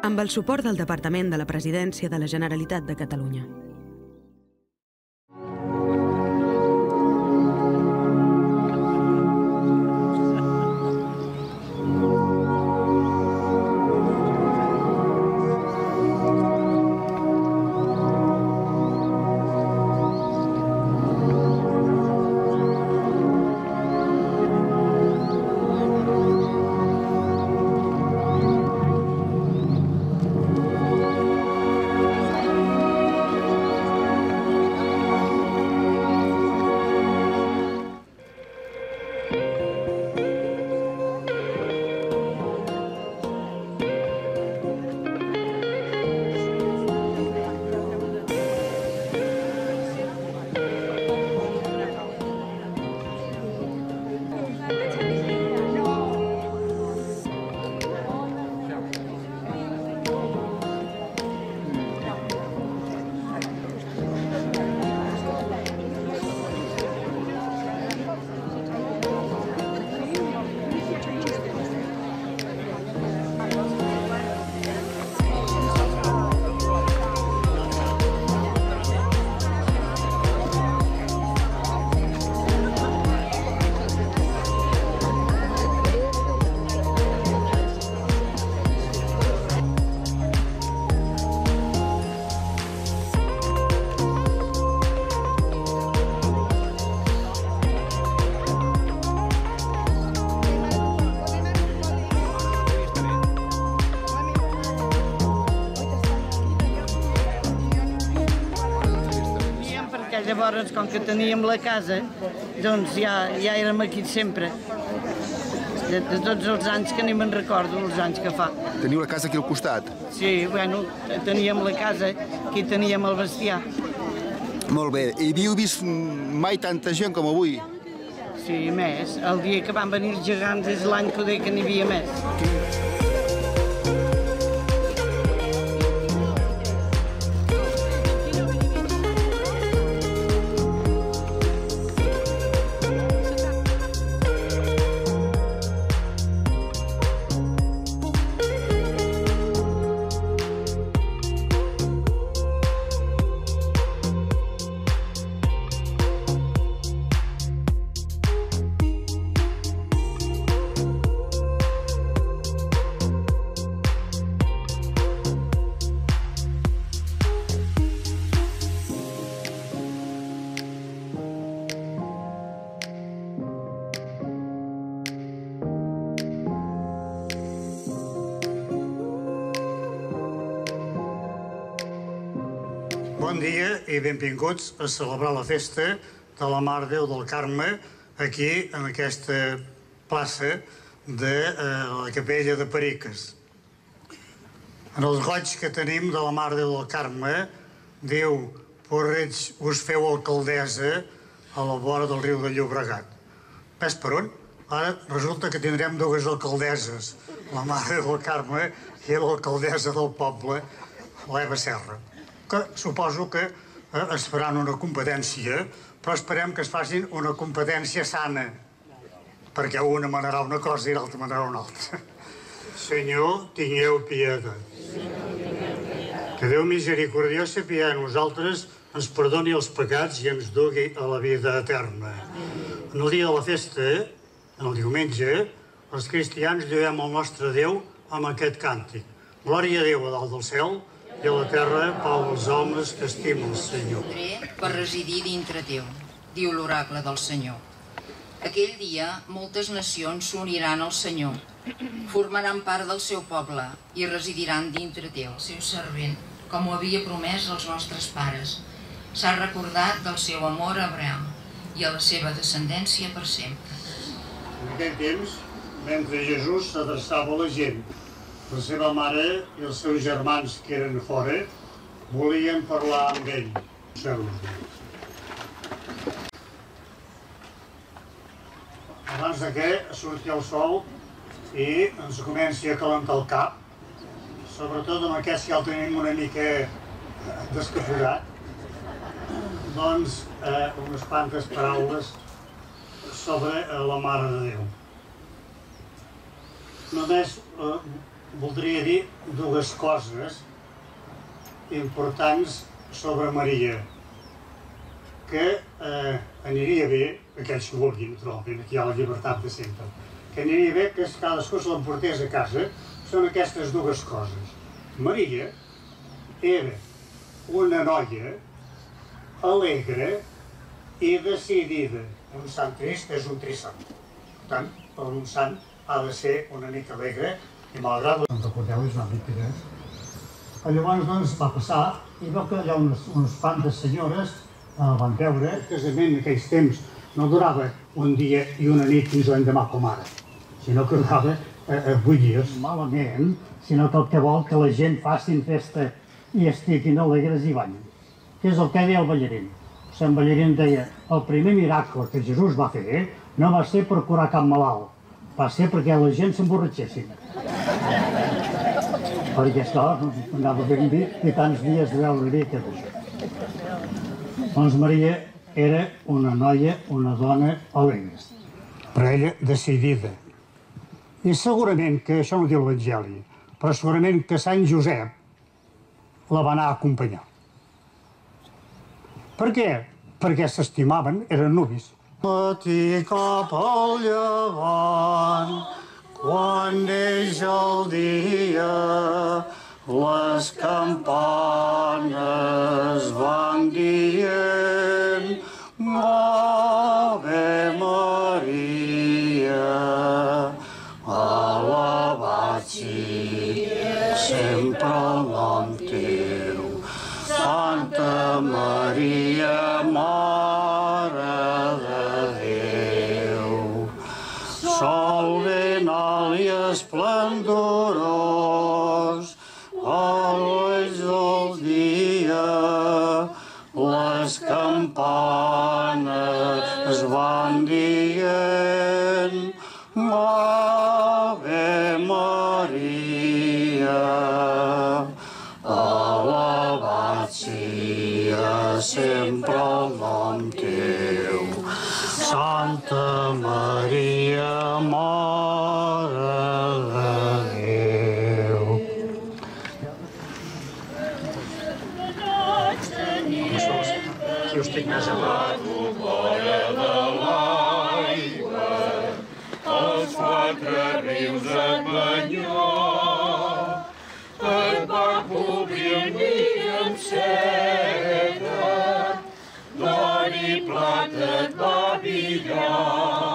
amb el suport del Departament de la Presidència de la Generalitat de Catalunya. Llavors, com que teníem la casa, doncs ja érem aquí sempre. De tots els anys que ni me'n recordo, els anys que fa. Teniu la casa aquí al costat? Sí, bueno, teníem la casa, aquí teníem el bestiar. Molt bé. I havíeu vist mai tanta gent com avui? Sí, més. El dia que van venir els gegants és l'any que n'hi havia més. Bon dia i benvinguts a celebrar la festa de la Mare de Déu del Carme aquí, en aquesta plaça de la Capella de Periques. En els goig que tenim de la Mare de Déu del Carme, diu: «Porreig us feu alcaldessa a la vora del riu de Llobregat». Ves per on? Ara resulta que tindrem dues alcaldesses, la Mare de Déu del Carme i l'alcaldessa del poble, l'Eva Serra, que suposo que es faran una competència, però esperem que es facin una competència sana, perquè una manarà una cosa i l'altra manarà una altra. Senyor, tingueu pietat. Que Déu misericordiós sapia a nosaltres, ens perdoni els pecats i ens dugui a la vida eterna. En el dia de la festa, en el diumenge, els cristians lluem el nostre Déu amb aquest càntic. Glòria a Déu a dalt del cel, i a la terra pau als homes que estima el Senyor. Per residir dintre teu, diu l'oracle del Senyor. Aquell dia moltes nacions s'uniran al Senyor, formaran part del seu poble i residiran dintre teu, el seu servent, com ho havia promès als nostres pares. S'ha recordat del seu amor a Abraham i a la seva descendència per sempre. En aquell temps, mentre Jesús s'adreçava a la gent, la seva mare i els seus germans que eren fora volien parlar amb ell. Abans que surti el sol i ens comenci a calentar el cap, sobretot amb aquests que ja el tenim una mica descapotat, doncs unes quantes paraules sobre la Mare de Déu. Només voldria dir dues coses importants sobre Maria, que aniria bé, aquells que vulguin, naturalment, aquí hi ha la llibertat de sempre, que aniria bé que cadascú se l'emportés a casa, són aquestes dues coses. Maria era una noia alegre i decidida. Un sant trist és un trissant. Per tant, per un sant ha de ser una mica alegre i malgrat... No recordeu, és una mica, Llavors, doncs, va passar i veu que allà unes quantes senyores van veure. El casament en aquells temps no durava un dia i una nit fins l'endemà com ara, sinó que durava 8 dies. Malament, sinó que el que vol que la gent facin festa i estiguin alegres i banyen. Que és el que deia el ballarín. Sant Ballarín deia, el primer miracle que Jesús va fer no va ser per curar cap malalt, va ser perquè la gent s'emborratxessin. Perquè, esclar, anava ben bé i tants dies de veure-hi que d'això. Doncs Maria era una noia, una dona alegre. Però ella decidida. I segurament que, això no diu l'Evangeli, però segurament que Sant Josep la va anar a acompanyar. Per què? Perquè s'estimaven, eren nuvis. Matí cap al llevant, quan neix el dia, les campanes van dient Ave Maria, alabat sigui sempre el nom teu. Santa Maria, Mare de Déu, sol ben alt i esplendorós, als del dia, les campanes van dient Ave Maria, alabat sia sempre el nom teu. Santa Maria, Mare de Déu. Aquí us tinc més a prop. Els quatre rius et banyó, et va cobrir el vi amb seda, d'or i plata et va billar.